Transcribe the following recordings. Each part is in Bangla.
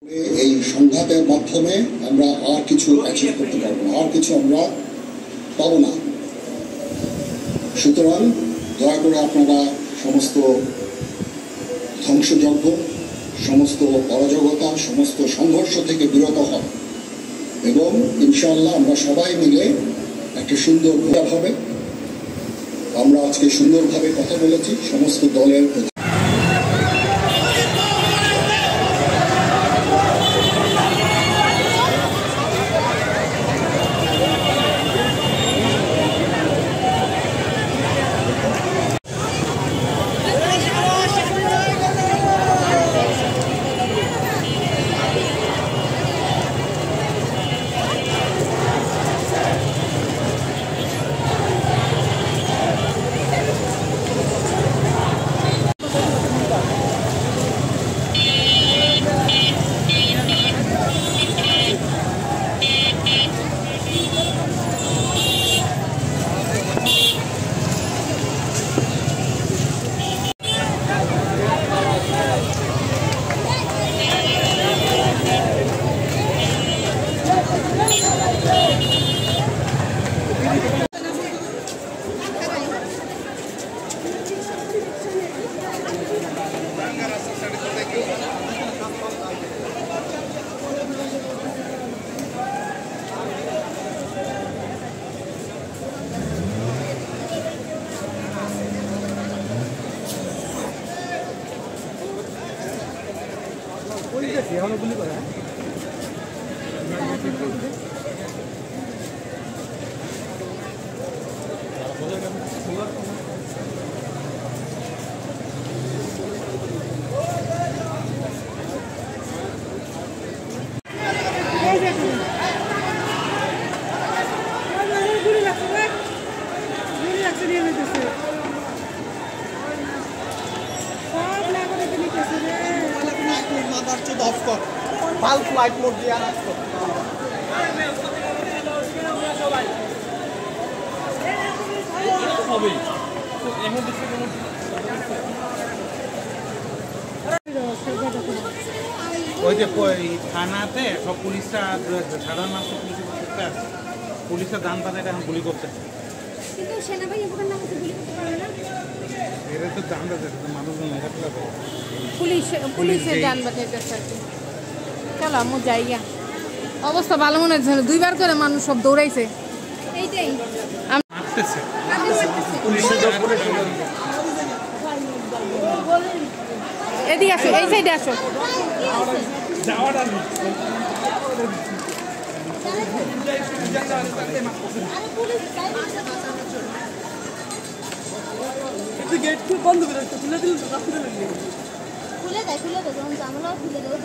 এই সংঘাতের মাধ্যমে আমরা আর কিছু অ্যাচিভ করতে পারবো না, আর কিছু আমরা পাবো না। সুতরাং দয়া করে আপনারা সমস্ত ধ্বংসযজ্ঞ, সমস্ত অরাজকতা, সমস্ত সংঘর্ষ থেকে বিরত হন এবং ইনশাআল্লাহ আমরা সবাই মিলে একটা সুন্দর ভোট হবে। আমরা আজকে সুন্দরভাবে কথা বলেছি সমস্ত দলের প্রতি। বাল্ক লাইট মোড দিয়ে আসতো ওই যে থানাতে সব পুলিশরা সাধারণ মানুষ পুলিশরা দান পাতে এখন গুলি করতে এরা তো দান পাতে মানুষজন মেরে ফেলা পুলিশের যান বাঁচাইতে চলো আমি যাইয়া অবস্থা ভালো মনে হচ্ছে দুইবার করে মানুষ সব দৌড়াইছে এইটাই এদিকে আসো এই সাইডে আসো গেট বন্ধ করে খুলে দিল খুলে দেয় যখন জানালা খুলে দেয়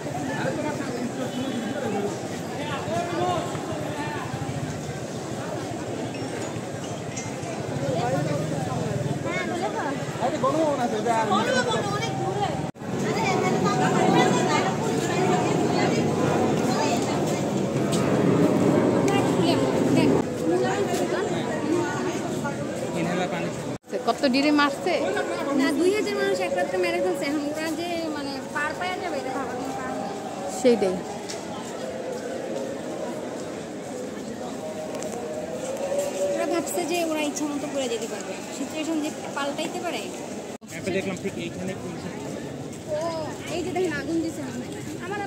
কত ডিরে মারছে না 2000 মানুষ একসাথে মেরে ফেলছে এখন ওরা যে মানে পার পায়া যাবে এটা ভাবানো সেইটাই ওরা ভাবছে যে ওরা ইচ্ছা মতো করে যেতে পারবে সিচুয়েশন যে পাল্টাইতে পারে দেখলাম ঠিক এইখানে ও এই যে দেখেন আগুন দিছে আমার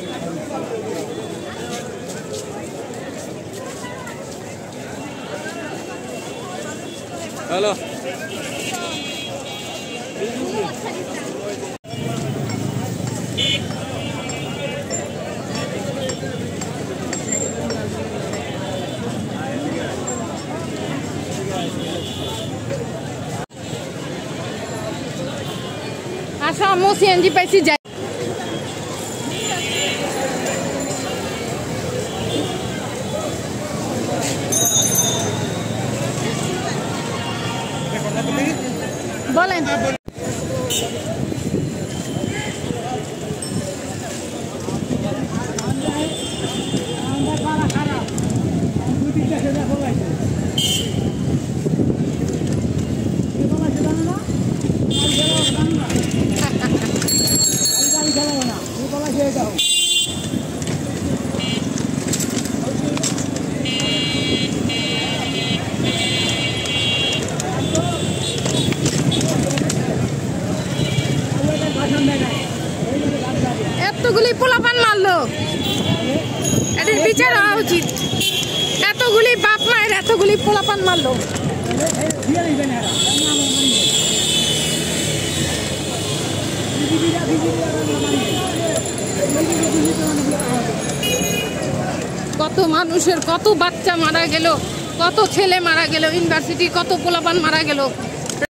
হ্যালো আসো আমি সিএনজি পাইছি যাই বলেন না এতগুলি পোলাপান মারলো, এদের বিচার হওয়া উচিত। এতগুলি বাপ মায়ের এতগুলি পোলাপান মারলো। কত মানুষের কত বাচ্চা মারা গেল, কত ছেলে মারা গেল, ইউনিভার্সিটির কত পোলাপান মারা গেল।